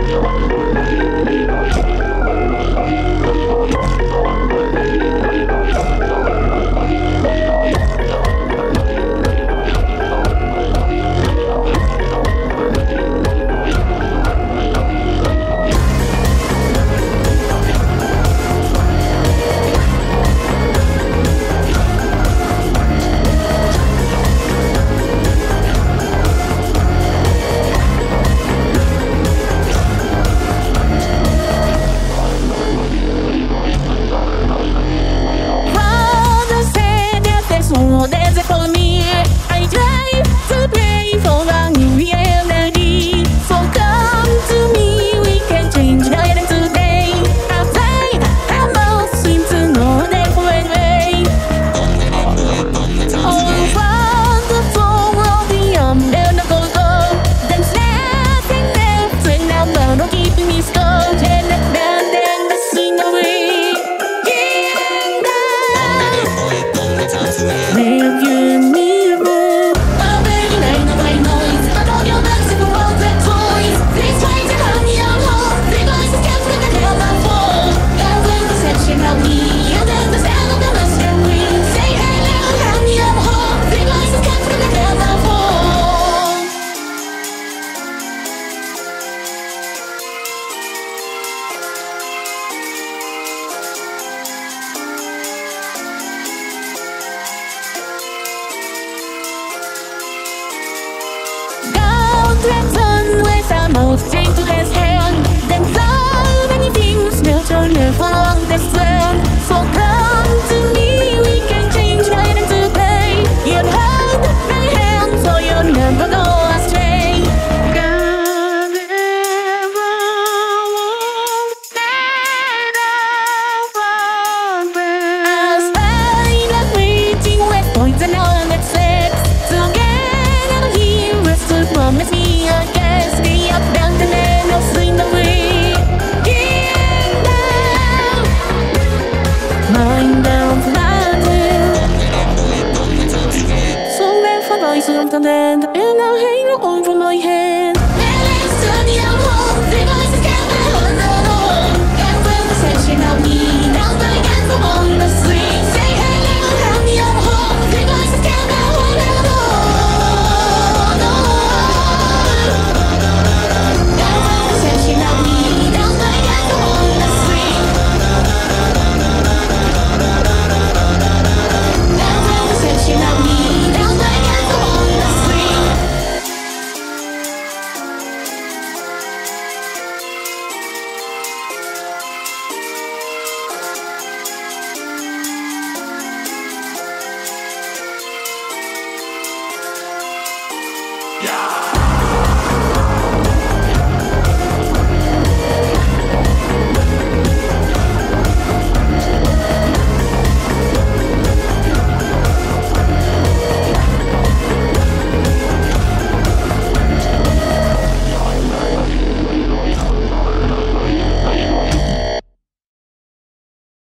Threaten with a mouth chained to his hand. Then so many things will turn live along this land. So come to me, we can change night into day. You'd hold my hand so you'll never go astray. God never won't let us progress. As I love waiting with poison on its lips. Together here we stood, promise me. I guess we abandoned and I'll swing the way. Lying down flat. So left for voice of the land.